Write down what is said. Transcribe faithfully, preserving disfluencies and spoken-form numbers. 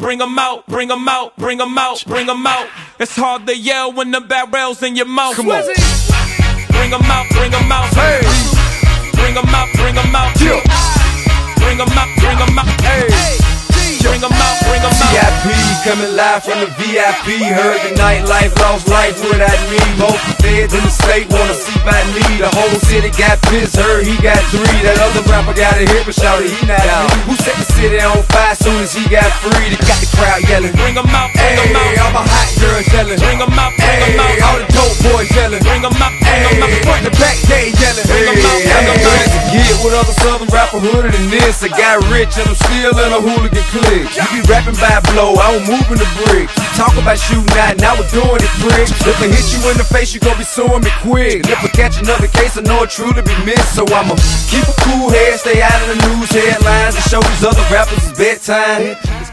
bring 'em out, bring 'em out, bring 'em out, bring 'em out. It's hard to yell when the barrel's in your mouth. Come on. Bring 'em out, bring 'em out. Hey. Bring 'em out, bring 'em out. Yeah. Bring 'em out, bring 'em out. Hey. Bring 'em out, bring 'em out. V I P coming live from the V I P. Heard the nightlife, lost life without me. Both the feds in the state wanna see by me. The whole city got pissed, heard he got three. That other rapper got a hit, but shouted he not out. Who set the city on fire soon as he got free? They got the crowd yelling. Bring 'em out, bring 'em out. Hey, all my hot girls yelling. Bring 'em out, bring 'em Hey, out. all the dope boys yelling. Bring 'em out, bring 'em out. Hey, front to back, they yelling. Bring 'em out, bring 'em out. To get with other southern rapper hooded than this. I got rich and I'm still in a hooligan clique. You be rapping by blow, I don't move in the brick. Talk about shooting out, now we're doing it, prick. If I hit you in the face, you gon' be suing me quick. If I catch another case, I know it truly be missed. So I'ma keep a cool head, stay out of the news headlines, and show these other rappers it's bedtime.